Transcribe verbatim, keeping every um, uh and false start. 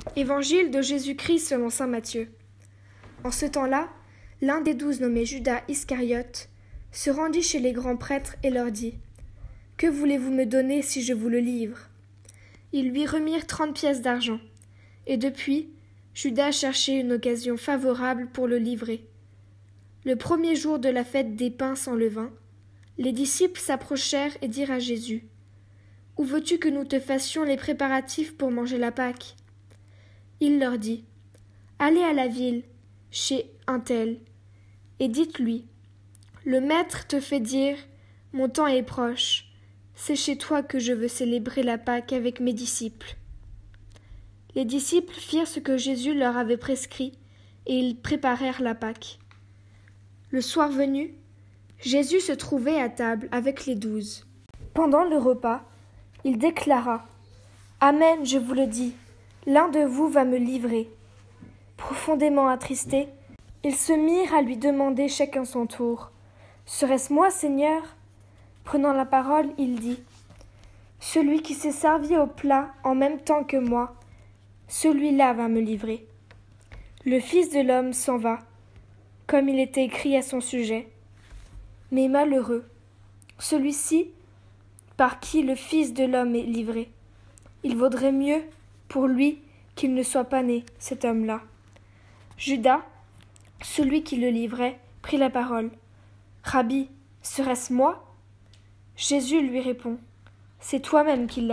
Évangile de Jésus-Christ selon saint Matthieu. En ce temps-là, l'un des douze nommé Judas Iscariote se rendit chez les grands prêtres et leur dit « Que voulez-vous me donner si je vous le livre ?» Ils lui remirent trente pièces d'argent, et depuis, Judas cherchait une occasion favorable pour le livrer. Le premier jour de la fête des pains sans levain, les disciples s'approchèrent et dirent à Jésus « Où veux-tu que nous te fassions les préparatifs pour manger la Pâque ?» Il leur dit « Allez à la ville, chez un tel, et dites-lui « Le maître te fait dire « Mon temps est proche, c'est chez toi que je veux célébrer la Pâque avec mes disciples. » Les disciples firent ce que Jésus leur avait prescrit, et ils préparèrent la Pâque. Le soir venu, Jésus se trouvait à table avec les douze. Pendant le repas, il déclara « Amen, je vous le dis, l'un de vous va me livrer. » Profondément attristés, ils se mirent à lui demander chacun son tour « Serait-ce moi, Seigneur ?» Prenant la parole, il dit « Celui qui s'est servi au plat en même temps que moi, celui-là va me livrer. Le Fils de l'homme s'en va, comme il était écrit à son sujet. Mais malheureux, celui-ci par qui le Fils de l'homme est livré. Il vaudrait mieux pour lui qu'il ne soit pas né, cet homme-là. » Judas, celui qui le livrait, prit la parole. « Rabbi, serait-ce moi ?» Jésus lui répond. « C'est toi-même qui l'as dit. »